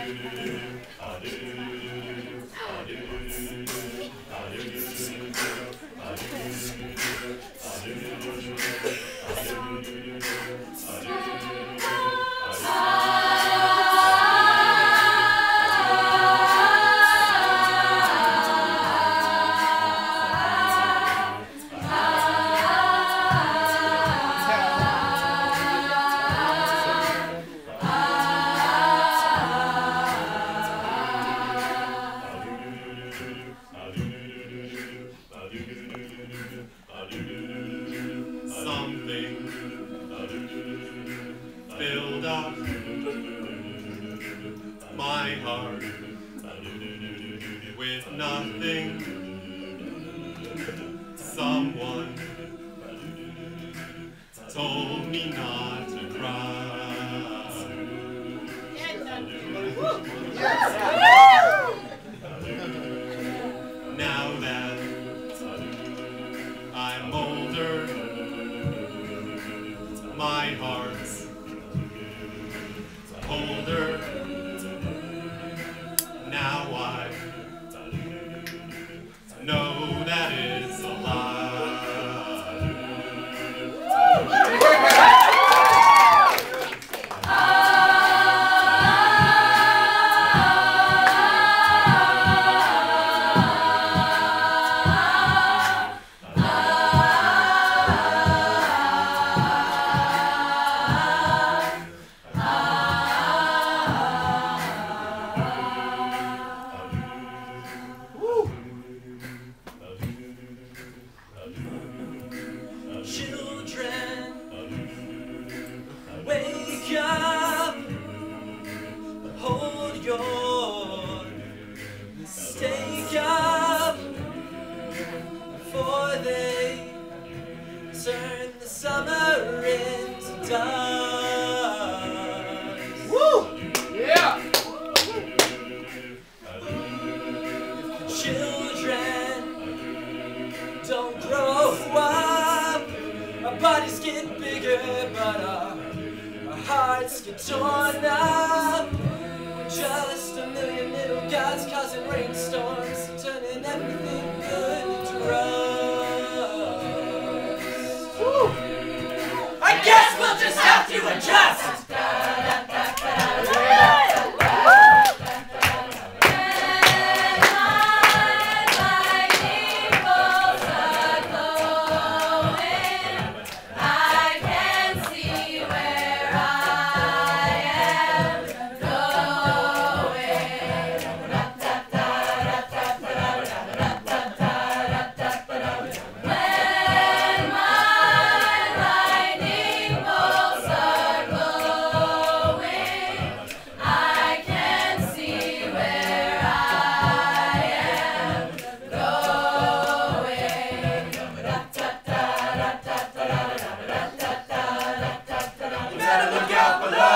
Something filled up my heart with nothing. Someone told me not to cry. Now that I'm older, my heart's older. Now I know that it's a lie. Children, wake up, hold your stake up, for they turn the summer into dust. Woo! Yeah! Children don't grow up. Our bodies get bigger, but our hearts get torn up. We're just a million little gods causing rainstorms, turning everything good to rust. Woo! I guess we'll just have to adjust. Look out below!